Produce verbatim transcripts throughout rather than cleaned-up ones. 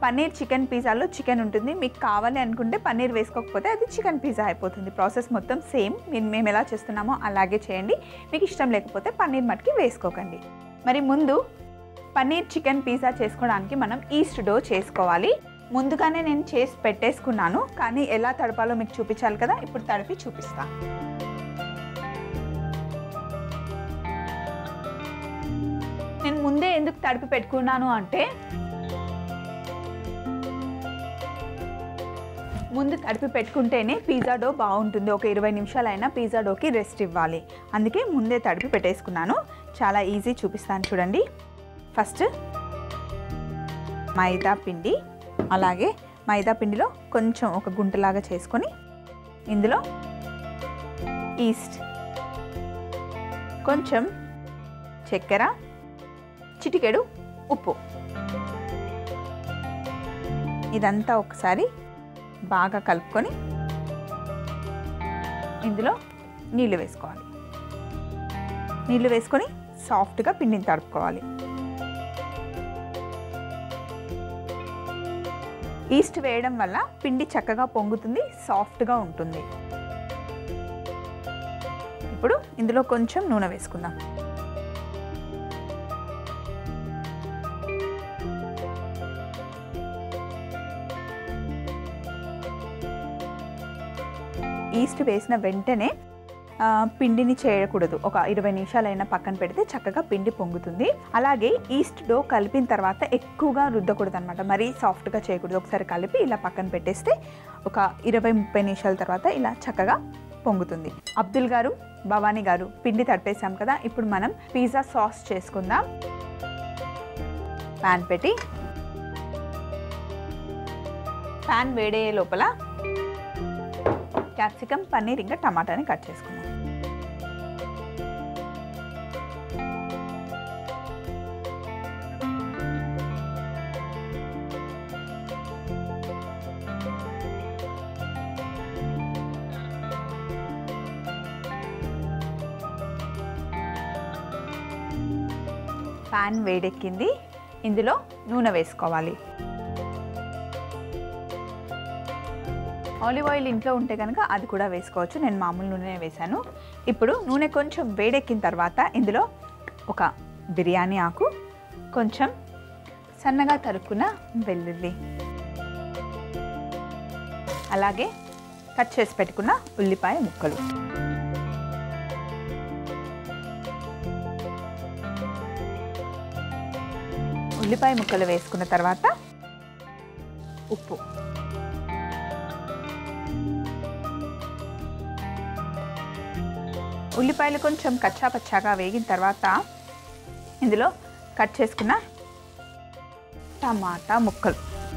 Paneer chicken పిజ్జాలో chicken ఉంటుంది, మీకు కావాలి అనుకుంటే పన్నీర్ వేసుకోకపోతే అది చికెన్ పిజ్జా అయిపోతుంది. ప్రాసెస్ మొత్తం సేమ్, మేము మేము ఎలా చేస్తున్నామో అలాగే చేయండి. మీకు ఇష్టం లేకపోతే పన్నీర్ మటుకి వేసుకోకండి. మరి ముందు పన్నీర్ చికెన్ పిజ్జా చేసుకోవడానికి మనం ఈస్ట్ డో చేసుకోవాలి. ముందుగానే నేను చేసి పెట్టేసుకున్నాను, కానీ ఎలా తడపాలో మీకు చూపించాలి కదా, ఇప్పుడు తడిపి చూపిస్తాను. నేను ముందే ఎందుకు తడిపి పెట్టుకున్నాను అంటే, ముందు తడిపి పెట్టుకుంటేనే పిజ్జా డో బాగుంటుంది. ఒక ఇరవై నిమిషాలైనా పిజ్జా డోకి రెస్ట్ ఇవ్వాలి, అందుకే ముందే తడిపి పెట్టేసుకున్నాను. చాలా ఈజీ, చూపిస్తాను చూడండి. ఫస్ట్ మైదా పిండి, అలాగే మైదా పిండిలో కొంచెం ఒక గుంటలాగా చేసుకొని ఇందులో ఈస్ట్, కొంచెం చక్కెర, చిటికెడు ఉప్పు, ఇదంతా ఒకసారి బాగా కలుపుకొని ఇందులో నీళ్ళు వేసుకోవాలి. నీళ్ళు వేసుకొని సాఫ్ట్గా పిండిని తడుపుకోవాలి. ఈస్ట్ వేయడం వల్ల పిండి చక్కగా పొంగుతుంది, సాఫ్ట్గా ఉంటుంది. ఇప్పుడు ఇందులో కొంచెం నూనె వేసుకుందాం. ఈస్ట్ వేసిన వెంటనే పిండిని చేయకూడదు. ఒక ఇరవై నిమిషాలైనా పక్కన పెడితే చక్కగా పిండి పొంగుతుంది. అలాగే ఈస్ట్ డో కలిపిన తర్వాత ఎక్కువగా రుద్దకూడదు అనమాట, మరీ సాఫ్ట్గా చేయకూడదు. ఒకసారి కలిపి ఇలా పక్కన పెట్టేస్తే ఒక ఇరవై ముప్పై నిమిషాల తర్వాత ఇలా చక్కగా పొంగుతుంది. అబ్దుల్ గారు, భవానీ గారు, పిండి తడిపేసాం కదా, ఇప్పుడు మనం పిజ్జా సాస్ చేసుకుందాం. ప్యాన్ పెట్టి ప్యాన్ వేడే లోపల క్యాప్సికమ్, పన్నీర్ ఇంకా టమాటాని కట్ చేసుకున్నాం. ప్యాన్ వేడెక్కింది, ఇందులో నూనె వేసుకోవాలి. ఆలివ్ ఆయిల్ ఇంట్లో ఉంటే కనుక అది కూడా వేసుకోవచ్చు, నేను మామూలు నూనె వేసాను. ఇప్పుడు నూనె కొంచెం వేడెక్కిన తర్వాత ఇందులో ఒక బిర్యానీ ఆకు, కొంచెం సన్నగా తరుక్కున్న వెల్లుల్లి, అలాగే కట్ చేసి పెట్టుకున్న ఉల్లిపాయ ముక్కలు, ఉల్లిపాయ ముక్కలు వేసుకున్న తర్వాత ఉప్పు, ఉల్లిపాయలు కొంచెం కచ్చా పచ్చాగా వేగిన తర్వాత ఇందులో కట్ చేసుకున్న టమాటా ముక్కలు,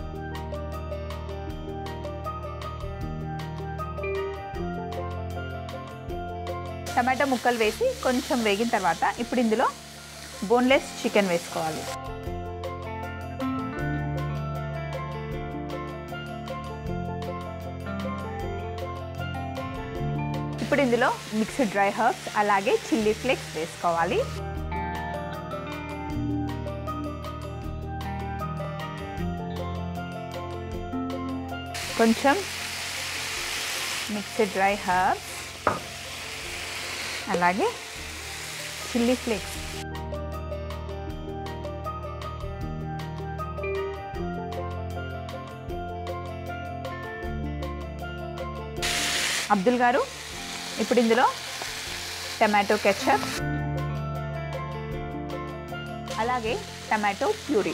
టమాటా ముక్కలు వేసి కొంచెం వేగిన తర్వాత ఇప్పుడు ఇందులో బోన్లెస్ చికెన్ వేసుకోవాలి. ఇప్పుడు ఇందులో మిక్స్డ్ డ్రై హర్బ్స్ అలాగే చిల్లీ ఫ్లేక్స్ వేసుకోవాలి. కొంచెం మిక్స్డ్ డ్రై హర్బ్స్ అలాగే చిల్లీ ఫ్లేక్స్, అబ్దుల్ గారు ఇప్పుడు ఇందులో టమాటో కెచప్ అలాగే టమాటో ప్యూరీ,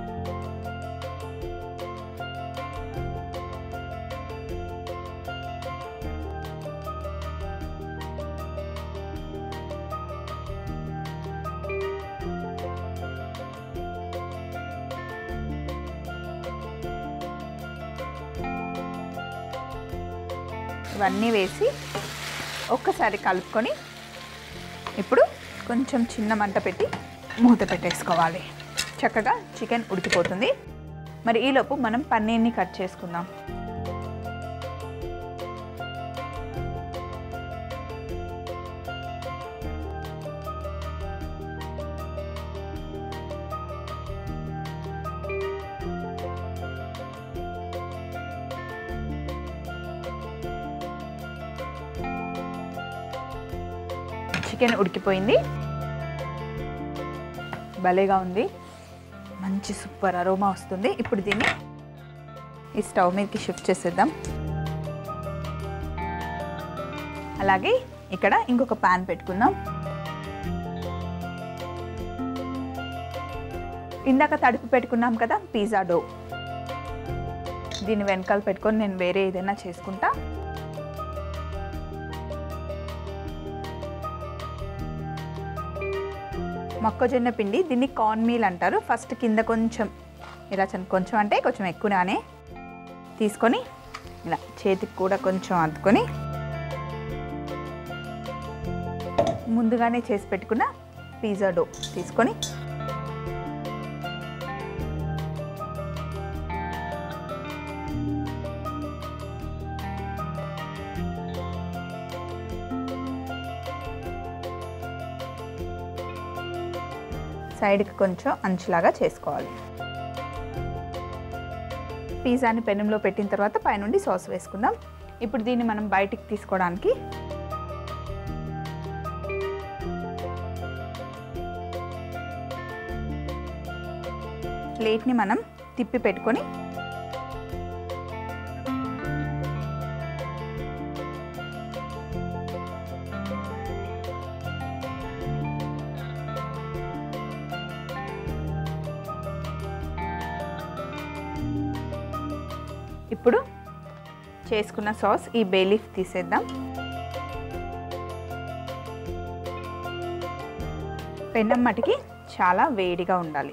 ఇవన్నీ వేసి ఒక్కసారి కలుపుకొని ఇప్పుడు కొంచెం చిన్న మంట పెట్టి మూత పెట్టేసుకోవాలి. చక్కగా చికెన్ ఉడికిపోతుంది. మరి ఈలోపు మనం పన్నీర్ని కట్ చేసుకుందాం. చికెన్ ఉడికిపోయింది, భలేగా ఉంది, మంచి సూపర్ అరోమా వస్తుంది. ఇప్పుడు దీన్ని ఈ స్టవ్ మీదకి షిఫ్ట్ చేసేద్దాం. అలాగే ఇక్కడ ఇంకొక ప్యాన్ పెట్టుకుందాం. ఇందాక తడిపి పెట్టుకున్నాం కదా పిజ్జా డో, దీన్ని వెనకాల పెట్టుకొని నేను వేరే ఏదైనా చేసుకుంటా. మొక్కజొన్న పిండి, దీన్ని కార్న్ మీల్ అంటారు. ఫస్ట్ కింద కొంచెం ఇలా కొంచెం అంటే కొంచెం ఎక్కువనే తీసుకొని ఇలా చేతికి కూడా కొంచెం అద్దుకొని ముందుగానే చేసి పెట్టుకున్న పిజ్జా డో తీసుకొని సైడ్కి కొంచెం అంచులాగా చేసుకోవాలి. పిజ్జాని పెనంలో పెట్టిన తర్వాత పైనుండి సాస్ వేసుకుందాం. ఇప్పుడు దీన్ని మనం బయటికి తీసుకోవడానికి ప్లేట్ని మనం తిప్పి పెట్టుకొని ఇప్పుడు చేసుకున్న సాస్ ఈ బే లీఫ్ తీసేద్దాం. పెనం మటికి చాలా వేడిగా ఉండాలి.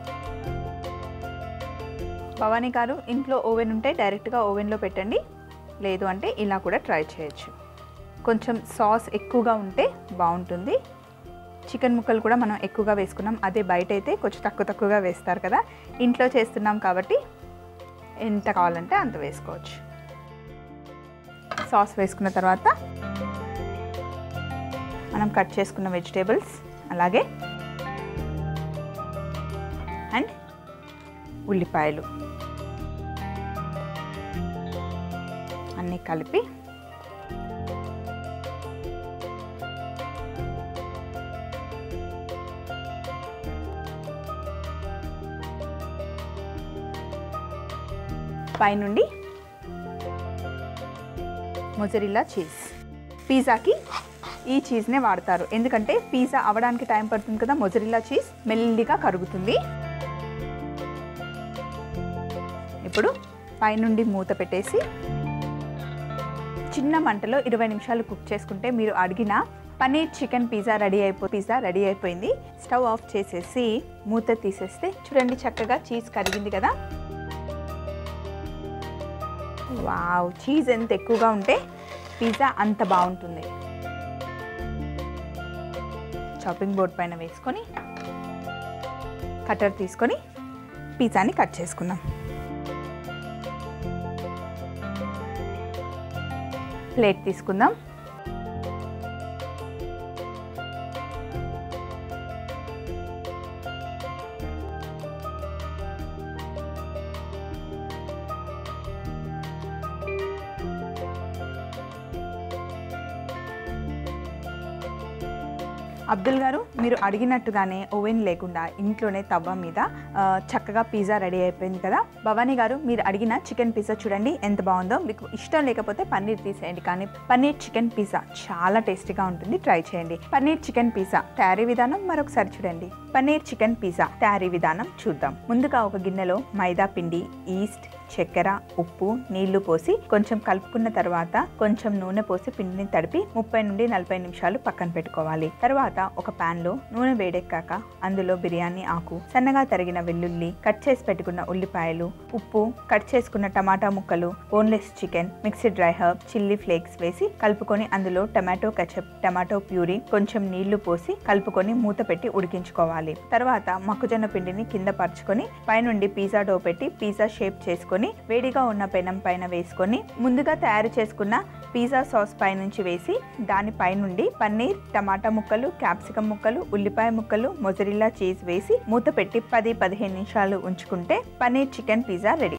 భవానీ గారు ఇంట్లో ఓవెన్ ఉంటే డైరెక్ట్గా ఓవెన్లో పెట్టండి, లేదు అంటే ఇలా కూడా ట్రై చేయొచ్చు. కొంచెం సాస్ ఎక్కువగా ఉంటే బాగుంటుంది. చికెన్ ముక్కలు కూడా మనం ఎక్కువగా వేసుకున్నాం, అదే బయట అయితే కొంచెం తక్కువ తక్కువగా వేస్తారు కదా. ఇంట్లో చేస్తున్నాం కాబట్టి ఎంత కావాలంటే అంత వేసుకోవచ్చు. సాస్ వేసుకున్న తర్వాత మనం కట్ చేసుకున్న వెజిటేబుల్స్ అలాగే అండ్ ఉల్లిపాయలు అన్నీ కలిపి పైనుండి మొజరెల్లా చీజ్. పిజ్జాకి ఈ చీజ్నే వాడతారు, ఎందుకంటే పిజ్జా అవ్వడానికి టైం పడుతుంది కదా. మొజరెల్లా చీజ్ మెల్లిగా కరుగుతుంది. ఇప్పుడు పైనుండి మూత పెట్టేసి చిన్న మంటలో ఇరవై నిమిషాలు కుక్ చేసుకుంటే మీరు అడిగిన పనీర్ చికెన్ పిజ్జా రెడీ అయిపో పిజ్జా రెడీ అయిపోయింది. స్టవ్ ఆఫ్ చేసేసి మూత తీసేస్తే చూడండి, చక్కగా చీజ్ కరిగింది కదా. వావ్, చీజ్ ఎంత ఎక్కువగా ఉంటే పిజ్జా అంత బాగుంటుంది. చాపింగ్ బోర్డ్ పైన వేసుకొని కటర్ తీసుకొని పిజ్జాని కట్ చేసుకుందాం. ప్లేట్ తీసుకుందాం. అబ్దుల్ గారు, మీరు అడిగినట్టుగానే ఓవెన్ లేకుండా ఇంట్లోనే తవ్వ మీద చక్కగా పిజ్జా రెడీ అయిపోయింది కదా. భవానీ గారు, మీరు అడిగిన చికెన్ పిజ్జా చూడండి ఎంత బాగుందో. మీకు ఇష్టం లేకపోతే పన్నీర్ తీసేయండి, కానీ పన్నీర్ చికెన్ పిజ్జా చాలా టేస్టీగా ఉంటుంది, ట్రై చేయండి. పన్నీర్ చికెన్ పిజ్జా తయారీ విధానం మరొకసారి చూడండి. పన్నీర్ చికెన్ పిజ్జా తయారీ విధానం చూద్దాం. ముందుగా ఒక గిన్నెలో మైదా పిండి, ఈస్ట్, చక్కెర, ఉప్పు, నీళ్లు పోసి కొంచెం కలుపుకున్న తర్వాత కొంచెం నూనె పోసి పిండిని తడిపి ముప్పై నుండి నలభై నిమిషాలు పక్కన పెట్టుకోవాలి. తర్వాత ఒక పాన్ లో నూనె వేడెక్కాక అందులో బిర్యానీ ఆకు, సన్నగా తరిగిన వెల్లుల్లి, కట్ చేసి పెట్టుకున్న ఉల్లిపాయలు, ఉప్పు, కట్ చేసుకున్న టమాటా ముక్కలు, boneless chicken, mixed dry herb, chilli flakes వేసి కలుపుకొని అందులో టమాటో కెచప్, టమాటో ప్యూరీ, కొంచెం నీళ్లు పోసి కలుపుకొని మూత పెట్టి ఉడికించుకోవాలి. తర్వాత మొక్కజొన్న పిండిని కింద పరుచుకొని పైనుండి పిజ్జా డో పెట్టి పిజ్జా షేప్ చేసుకొని వేడిగా ఉన్న పెనం పైన వేసుకొని ముందుగా తయారు చేసుకున్న పిజ్జా సాస్ పై నుంచి వేసి దానిపై నుండి పన్నీర్, టమాటా ముక్కలు, క్యాప్సికం ముక్కలు, ఉల్లిపాయ ముక్కలు, మొజరెల్లా చీజ్ వేసి మూత పెట్టి పది పదిహేను నిమిషాలు ఉంచుకుంటే పన్నీర్ చికెన్ పిజ్జా రెడీ.